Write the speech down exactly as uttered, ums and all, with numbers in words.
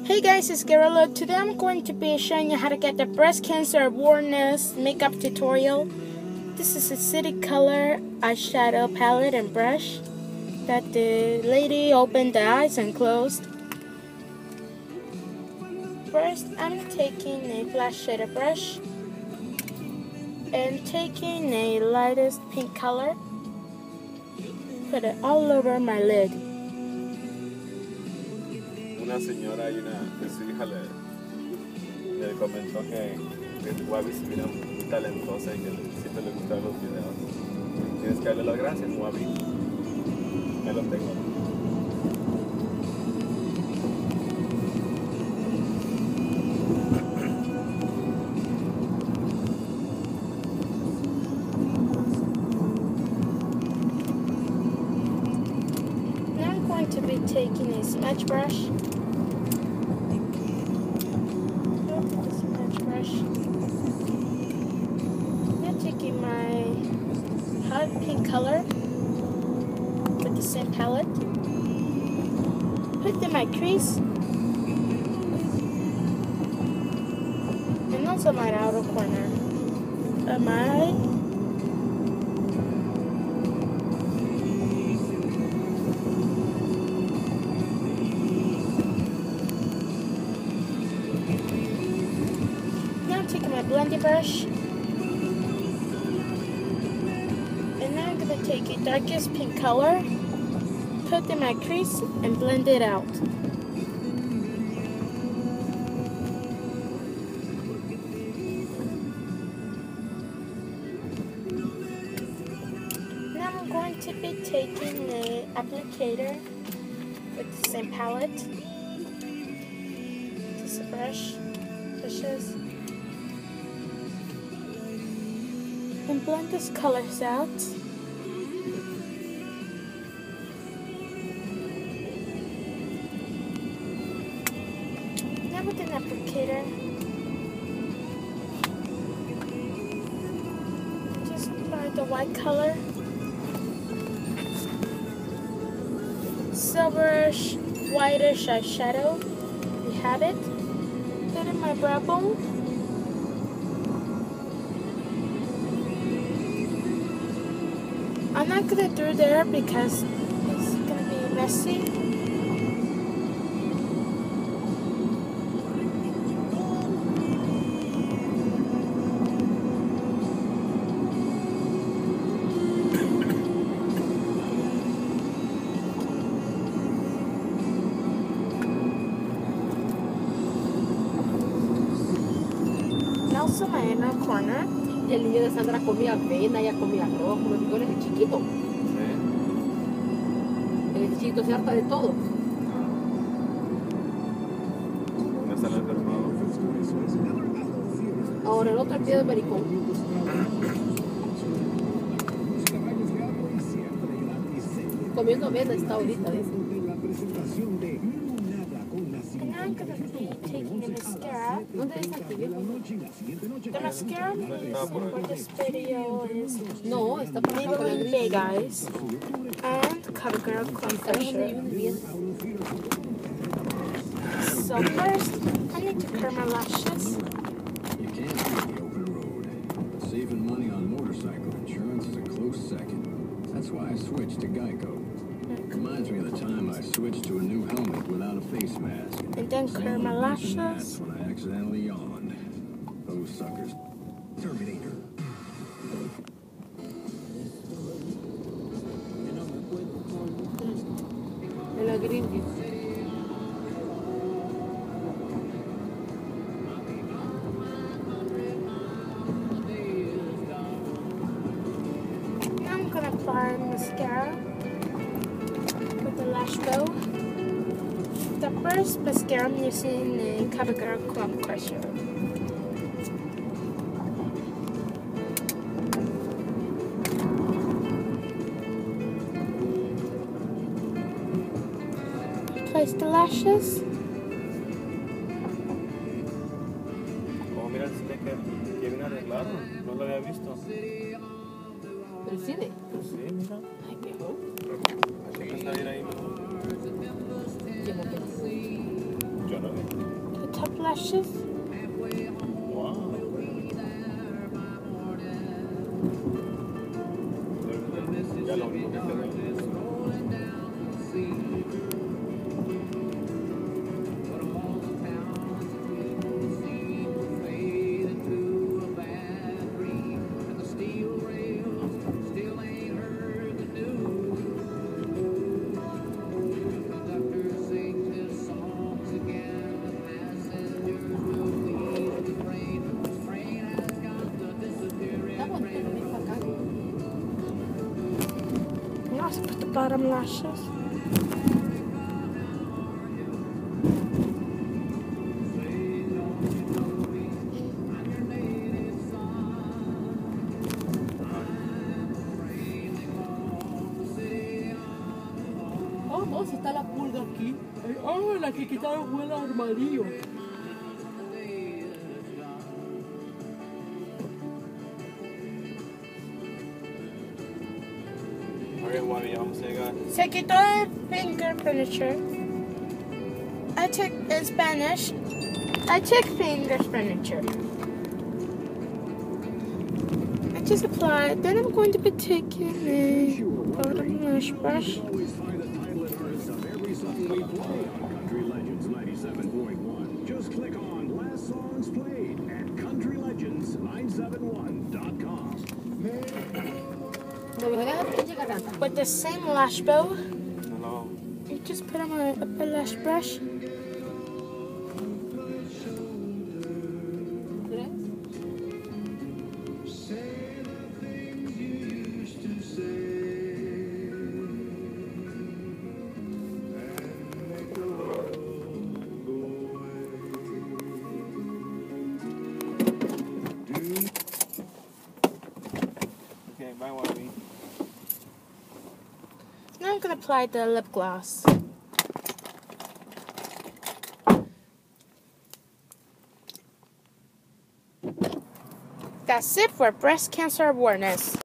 Hey guys, it's Gabriela. Today I'm going to be showing you how to get the breast cancer awareness makeup tutorial. This is a city color eyeshadow palette and brush that the lady opened the eyes and closed. First, I'm taking a flash shader brush and taking a lightest pink color. Put it all over my lid. Una señora y una de su hija le, le comentó que, que Gabby se mira muy talentosa y que siempre le gustan los videos. Tienes que darle las gracias, Gabby. Me lo tengo. Now I'm going to be taking a smudge brush. I'm taking my hot pink color with the same palette. Put in my crease and also my outer corner of my eye. Taking my blending brush, and now I'm going to take a darkest pink color, put in my crease, and blend it out. Now I'm going to be taking the applicator with the same palette, just a brush, brushes. And blend these colors out. Now with an applicator, just apply the white color, silverish, whitish eyeshadow. We have it. Put in my brow bone. I'm not going to do there because it's going to be messy. And also my inner corner. El niño de Sandra comía avena, ella comía arroz, como frijoles de chiquito. Sí. El chiquito se harta de todo. No está el enfermado. Ahora el otro pie de maricón. Comiendo avena está ahorita, dice. And now I'm going to be taking the mascara. ¿Dónde está el tío? The mascara I'm using for this video is No, está por ahí. Maybelline Big Eyes and CoverGirl Clump Pressure. So first, I need to curl my lashes. You can't beat the open road, but saving money on motorcycle insurance is a close second. That's why I switched to Geico. Reminds me of the time I switched to a new helmet without a face mask. And then curl my lashes. That's when I accidentally yawned. Those suckers. Terminator. De la Grindis. Now I'm going to apply mascara with the lash bow. The first mascara I'm using the CoverGirl Clump Pressure. Place the lashes. Oh, mira el cine que, que viene arreglado. No lo había visto. ¿El cine? Sí, mira. Ay, qué bueno. Hay que salir ahí mejor. Yo no pensé. Yo no vi. lashes. Wow. Ya lo único que queda. Now let's put the bottom lashes. Oh, no, si está la pulga aquí. Oh, la que quitaron fue el armadillo. Ok, Wabi, ya vamos a llegar. Se quitó el finger furniture. I took in Spanish. I took finger furniture. I just applied. Then I'm going to be taking a bottom lash brush. Always find the title and artist of every song we play on Country Legends ninety-seven point one. Just click on Last Songs Played at country legends nine seven one dot com. With the same lash bow, Hello. you just put on a upper lash brush. Okay, bye, Wabi. Now I'm going to apply the lip gloss. That's it for breast cancer awareness.